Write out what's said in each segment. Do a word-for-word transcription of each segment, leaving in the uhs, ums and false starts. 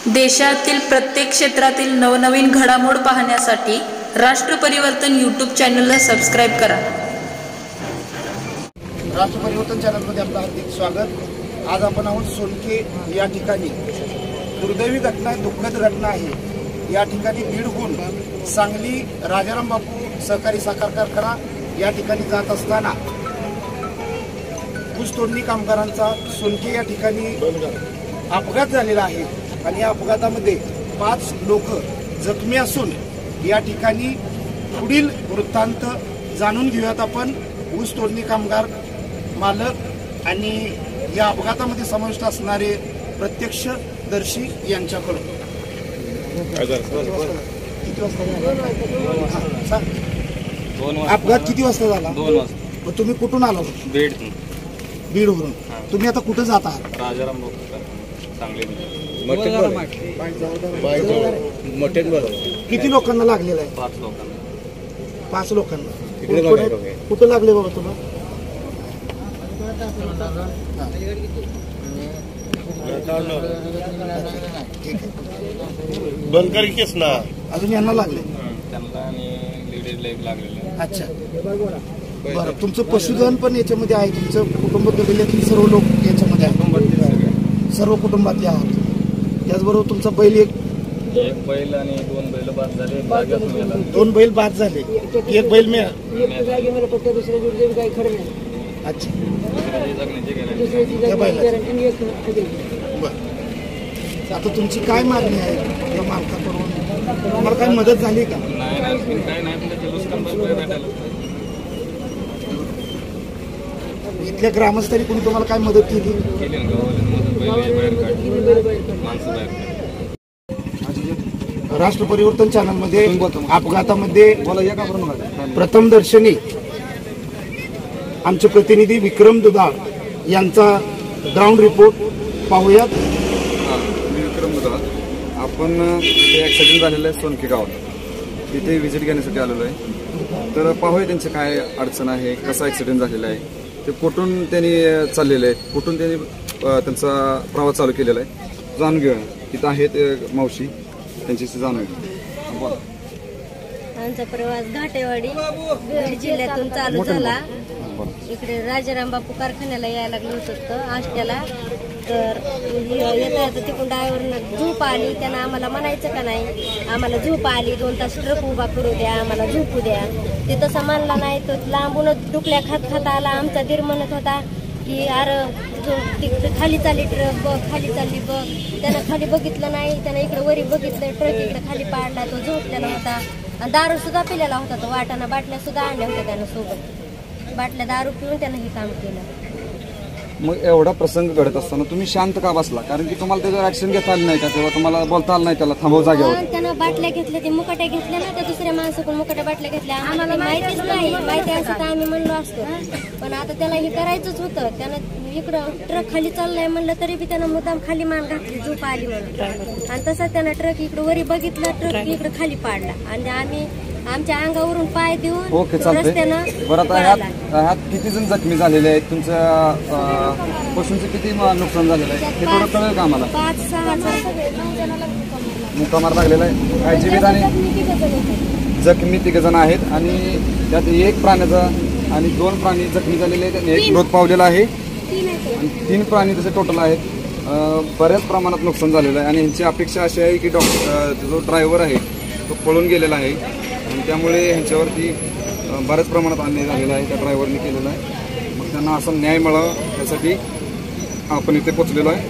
देशातील प्रत्येक क्षेत्रातील नवनवीन घडामोड पाहण्यासाठी राष्ट्र परिवर्तन यूट्यूब चॅनलला सबस्क्राइब करा। राष्ट्र परिवर्तन चॅनलमध्ये आपलं हार्दिक स्वागत। आज आपण आहोत सोनके या ठिकाणी दुर्दैवी घटना, दुःखद घटना आहे। या ठिकाणी बीडहून सांगली राजाराम बापू सहकारी साखर कारखाना या ठिकाणी जात असताना ऊस तोडणी कामगारांचा सोनके या ठिकाणी अपघात झालेला आहे आणि या अपघातामध्ये पाच लोक जखमी असून या ठिकाणी पुढील वृत्तांत जाणून घेऊयात आपण ऊस तोडणी कामगार मालक आणि या अपघातामध्ये समाविष्ट असणारे प्रत्यक्षदर्शी यांच्याकडून। किती वाजता अपघात किती वाजता झाला? दोन वाजता। तुम्ही कुठून आला? बीड बीडवरून। तुम्ही आता कुठे जात आहात? राजाराम सांगली। किती लोकांना लागलेलं आहे? पाच लोकांना। पाच लोकांना कुठं लागले बाबा तुला? बंद कर केस ना। अजून यांना लागले? त्यांना आणि लेडीज लेग लागलेलं। अच्छा, बरं। तुमचं पशुधन पण याच्यामध्ये आहे? तुमचं कुटुंब कबिल्यातील सर्व लोक याच्यामध्ये आहे? सर्व कुटुंबातले आहात? त्याचबरोबर तुमचा बैल एक एक बैल आणि दोन बैल बाद झाले। दोन बैल बाद झाले, एक बैल मिळाला। अच्छा, आता तुमची काय मागणी आहे या मालकाकडून? तुम्हाला काय मदत झाली का? इथल्या ग्रामस्थांनी कोणी तुम्हाला काय मदत केली? राष्ट्र परिवर्तन चॅनलमध्ये अपघातामध्ये प्रथम दर्शनी आमचे प्रतिनिधी विक्रम दुधाळ यांचा ग्राउंड रिपोर्ट पाहूयात। विक्रम दुधाळ, आपण ऍक्सिडेंट झालेलं आहे सोनके गावात, तिथे व्हिजिट घेण्यासाठी आलेलो आहे। तर पाहूया त्यांचे काय अडचण आहे, कसा ऍक्सिडेंट झालेला आहे, ते कुठून त्यांनी चाललेले आहेत, कुठून त्यांनी त्यांचा प्रवास चालू केलेला आहे जाणून घेऊया। तिथं आहेत मावशी, त्यांच्याशी जाणून घेऊया। आमचा प्रवास घाटेवाडी बीड जिल्ह्यातून चालू झाला। इकडे राजाराम बापू कारखान्याला यायला लागलो होतो आष्ट्याला। तर येता येता तिकडून ड्रायव्हरनं झोप आली, त्यांना आम्हाला म्हणायचं का नाही, आम्हाला झोप आली, दोन तास ट्रक उभा करू द्या, आम्हाला झोपू द्या। ते तसा मानला नाही, तो लांबूनच डुकल्या खात खात आला। आमचा दीर म्हणत होता की अरे तिकडे खाली चालली ट्रक बघ, खाली चालली बघ। त्यानं खाली बघितलं नाही, त्यानं इकडे वरी बघितलं, ट्रक इकडे खाली पाडला, तो झोपलेला होता आणि दारू सुद्धा पिलेला होता तो। वाटाणा बाटल्या सुद्धा आणल्या होत्या त्यानं सोबत, बाटल्या दारू पिऊन त्यानं हे काम केलं। मग एवढा प्रसंग घडत असताना तुम्ही शांत का बसला? कारण की तुम्हाला त्याच्यावर ऍक्शन घेता आली नाही का? तेव्हा तुम्हाला बोलता आलं नाही त्याला थांबव जागेवर? त्यानं बाटल्या घेतल्या, ते मुकाट्या घेतल्या ना, त्या दुसऱ्या माणसाकडून मुकाट्या बाटल्या घेतल्या। आम्हाला माहितीच नाही, माहिती असं तर आम्ही म्हणलो असतो, पण आता त्याला हे करायचंच होतं। त्यानं इकडं ट्रक खाली चाललाय म्हणलं तरी बी त्यानं मुद्दाम खाली मान घातली, झोप आली म्हणून। आणि तसं त्यानं ट्रक इकडं वरी बघितला, ट्रक इकडं खाली पाडला आणि आम्ही आमच्या अंगावरून पाय देऊन ओके चालतंय। बरं, आता ह्यात ह्यात किती जण जखमी झालेले आहेत? तुमच्या पशूंचं किती नुकसान झालेलं आहे हे थोडं कळेल का आम्हाला? पाच सहा मुक्कामार लागलेला आहे, काय जीवित आणि जखमी तिघ जण आहेत आणि त्यात एक प्राण्याचा आणि दोन प्राणी जखमी झालेले आहेत आणि एक मृत पावलेला आहे आणि तीन प्राणी तसे टोटल आहेत। बऱ्याच प्रमाणात नुकसान झालेलं आहे आणि ह्यांची अपेक्षा अशी आहे की डॉक्टर जो ड्रायव्हर आहे तो पळून गेलेला आहे आणि त्यामुळे ह्यांच्यावरती बऱ्याच प्रमाणात अन्याय झालेला आहे, त्या ड्रायव्हरने केलेला आहे। मग त्यांना असा न्याय मिळावा त्यासाठी आपण इथे पोचलेलो आहे।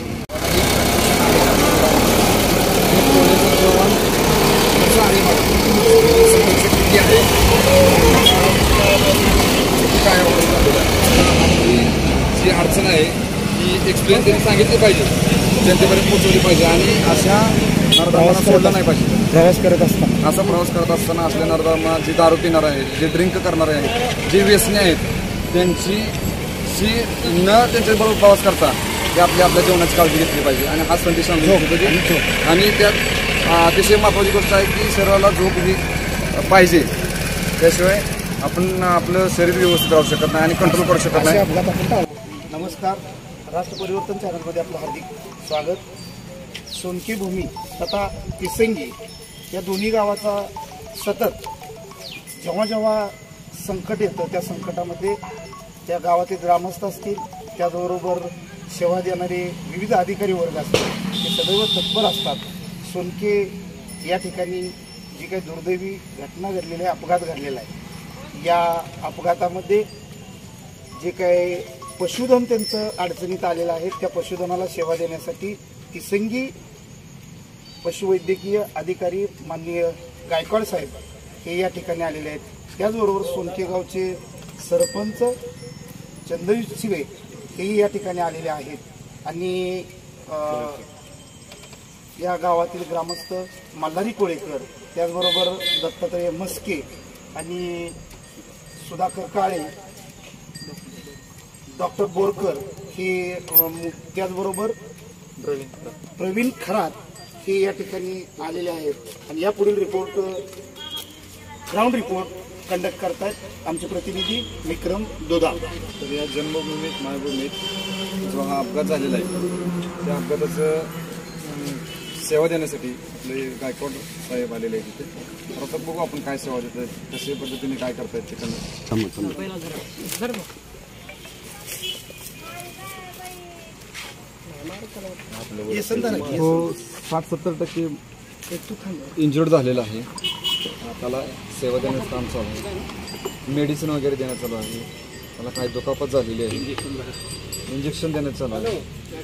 जी अडचण आहे ती एक्सप्लेन त्यांनी सांगितली पाहिजे, जनतेपर्यंत पोहोचवली पाहिजे आणि अशा नरदामांना सोडलं नाही पाहिजे। प्रवास करत असताना असा प्रवास करत असताना असल्या नरदामा जी दारू पिणार आहेत, जे ड्रिंक करणारे आहेत, जे व्यसनी आहेत, त्यांची शी न त्यांच्याबरोबर प्रवास करता ते आपल्या आपल्या जीवनाची काळजी घेतली पाहिजे आणि हा संदेश पाहिजे। आणि त्यात अतिशय महत्त्वाची गोष्ट आहे की शरीराला झोप ही पाहिजे, त्याशिवाय आपण आपलं शरीर व्यवस्थित राहू शकत नाही आणि कंट्रोल करू शकत नाही। नमस्कार, राष्ट्र परिवर्तन चॅनलमध्ये आपलं हार्दिक स्वागत। सोनकी भूमी तथा तिसंगी या दोन्ही गावाचा सतत जेव्हा जेव्हा संकट येतं त्या संकटामध्ये त्या गावातील ग्रामस्थ असतील, त्याचबरोबर सेवा देणारे विविध अधिकारी वर्ग असतील, ते सदैव तत्पर असतात. सोनके या ठिकाणी जी काही दुर्दैवी घटना घडलेली आहे, अपघात घडलेला आहे, या अपघातामध्ये जे काही पशुधन त्यांचं अडचणीत आलेलं आहे त्या पशुधनाला सेवा देण्यासाठी तिसंगी पशुवैद्यकीय अधिकारी माननीय गायकवाड साहेब हे या ठिकाणी आलेले आहेत. त्याचबरोबर सोनके गावचे सरपंच चंद्रजित शिवे हेही या ठिकाणी आलेले आहेत आणि या गावातील ग्रामस्थ मल्हारी कोळेकर, त्याचबरोबर दत्तात्रय मस्के आणि सुधाकर काळे, डॉक्टर बोरकर हे, त्याचबरोबर प्रवीण खरात हे या ठिकाणी आलेले आहेत आणि या पुढील रिपोर्ट ग्राउंड रिपोर्ट कंडक्ट करतायत आमचे प्रतिनिधी विक्रम दोदा. तर या जन्मभूमीत मायभूमीत जो हा अपघात झालेला आहे त्या अपघाताचं सेवा देण्यासाठी आपले गायकवाड साहेब आलेले आहेत तिथे. आता बघू आपण काय सेवा देत आहेत, कशा पद्धतीने काय करतायत तिकडनं. हो, साठ सत्तर टक्के इंजुर्ड झालेला आहे. त्याला सेवा देण्याचं काम चालू आहे, मेडिसिन वगैरे देण्यात चालू आहे. त्याला काही दुखापत झालेली आहे, इंजेक्शन देण्यात चालू आहे.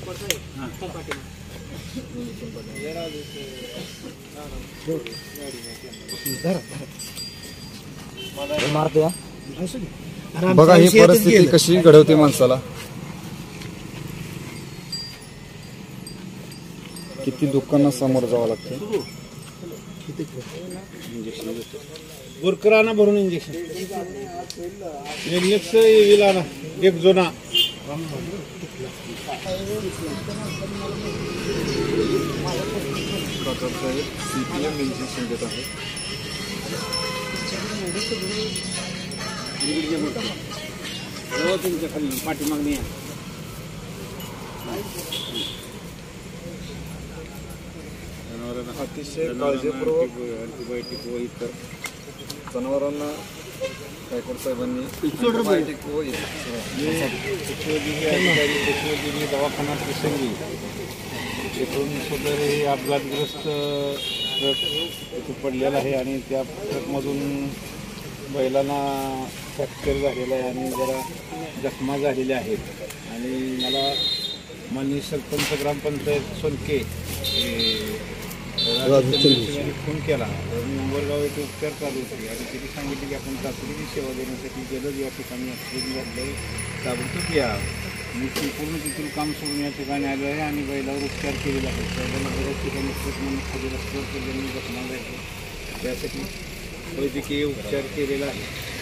बघा ही परिस्थिती कशी घडवते माणसाला, किती दुःखांना सामोरं जावं लागतं. बुरकराना भरून इंजेक्शन निर्लिप्स विलाना एक जोना सीपीएम इंजेक्शन देत आहे. पाठीमागणी अतिशय काळजीपूर्वक अँटीबायोटिक व इतर जनावरांना गायकवाड साहेबांनी अँटीबायोटिक व पशुवैद्यकीय दवाखाना तिसंगी येथून सुद्धा हे अपघातग्रस्त ट्रक इथे पडलेला आहे आणि त्या ट्रकमधून बैलांना फ्रॅक्चर झालेला आहे आणि जरा जखमा झालेल्या आहेत. आणि मला माननीय सरपंच ग्रामपंचायत सोनके यांनी फोन केला तर मी उंबरगाव येथे उपचार चालू होते आणि तिथे सांगितले की आपण तातडीची सेवा देण्यासाठी गेलं या ठिकाणी ॲक्सिडेंट झालं ताबडतोब या. मी संपूर्ण तिथून काम सोडून या ठिकाणी आलो आहे आणि बैलावर उपचार केलेला आहे. बैलाला बऱ्याच ठिकाणी म्हणून खाली रस्त्यावर त्यांनी जखमा झाली, त्यासाठी वैद्यकीय उपचार केलेला आहे.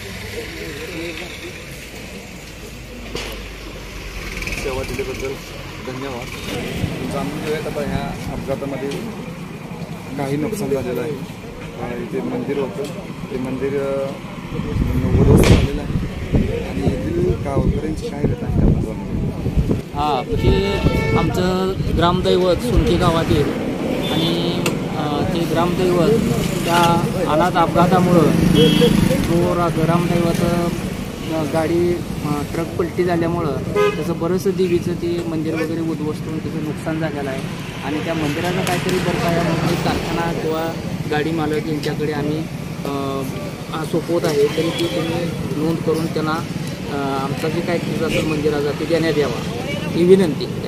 सेवा दिल्याबद्दल धन्यवाद. जाणून घेऊयात आता ह्या अपघातामध्ये काही नुकसान झालेलं आहे. इथे मंदिर होतं, ते मंदिर उद्ध्वस्त झालेलं आहे आणि येथील गावकऱ्यांची काय व्यथा आहे त्याबद्दल. हां, हे आमचं ग्रामदैवत सोनके गावातील आणि ते ग्रामदैवत त्या अनाथ अपघातामुळं तो ग्रामदैवत गाडी ट्रक पलटी झाल्यामुळं त्याचं बरंचसं देवीचं ते मंदिर वगैरे उद्ध्वस्त होऊन त्याचं नुकसान झालेलं आहे आणि त्या मंदिराचा काहीतरी बरपायामध्ये कारखाना किंवा गाडी मालक यांच्याकडे आम्ही सोपवत आहे. तरी ती तुम्ही नोंद करून त्यांना आमचा जे काय खर्च असेल मंदिराचा ते देण्यात यावा ही विनंती.